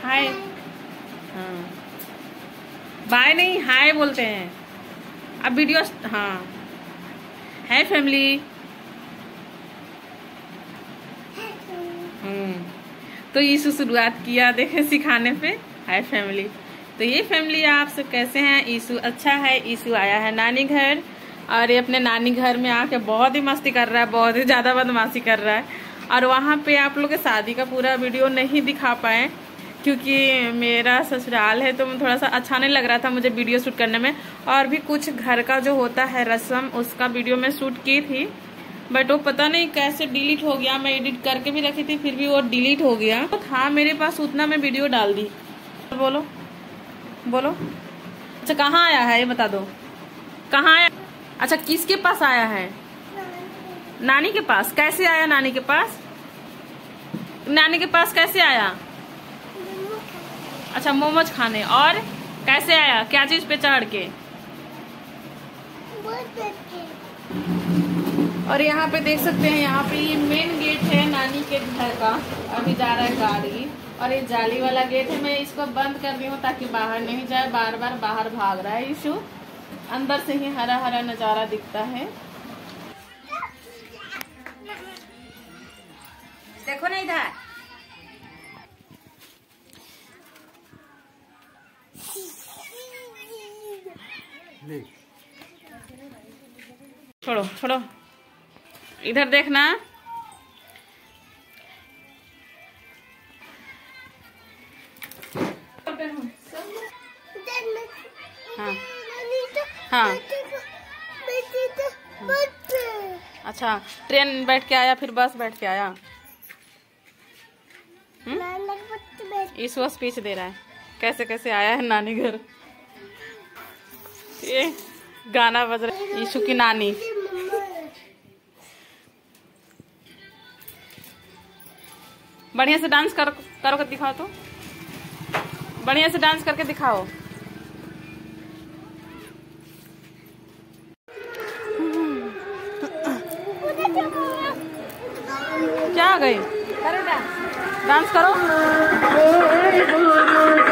हाय। हाँ, बाय नहीं हाय बोलते हैं। अब वीडियो हाँ है फैमिली। तो यीशु शुरुआत किया देखे सिखाने पे हाय फैमिली। तो ये फैमिली आप सब कैसे हैं? यीशु अच्छा है। यीशु आया है नानी घर और ये अपने नानी घर में आके बहुत ही मस्ती कर रहा है, बहुत ही ज्यादा बदमाशी कर रहा है। और वहाँ पे आप लोग के शादी का पूरा वीडियो नहीं दिखा पाए क्योंकि मेरा ससुराल है तो थोड़ा सा अच्छा नहीं लग रहा था मुझे वीडियो शूट करने में। और भी कुछ घर का जो होता है रस्म उसका वीडियो मैं शूट की थी, बट वो पता नहीं कैसे डिलीट हो गया। मैं एडिट करके भी रखी थी फिर भी वो डिलीट हो गया। तो था मेरे पास उतना मैं वीडियो डाल दी। बोलो बोलो। अच्छा कहाँ आया है ये बता दो, कहाँ आया? अच्छा किसके पास आया है? नानी के पास। कैसे आया नानी के पास? नानी के पास कैसे आया? अच्छा मोमोज खाने। और कैसे आया? क्या चीज पे चढ़ के? और यहाँ पे देख सकते हैं, यहाँ पे ये मेन गेट है नानी के घर का। अभी जा रहा है गाड़ी और ये जाली वाला गेट है। मैं इसको बंद कर दी हूँ ताकि बाहर नहीं जाए, बार बार बाहर भाग रहा है यीशु। अंदर से ही हरा हरा नजारा दिखता है। देखो ना इधर। छोड़ो छोड़ो, इधर देखना। हाँ हाँ। अच्छा ट्रेन बैठ के आया फिर बस बैठ के आया। इस वक्त स्पीच दे रहा है कैसे कैसे आया है नानी घर। ये गाना बज रहा है यीशु की नानी। बढ़िया से डांस करो कर दिखाओ तो, बढ़िया से डांस करके दिखाओ। क्या आ गई? करो डांस करो।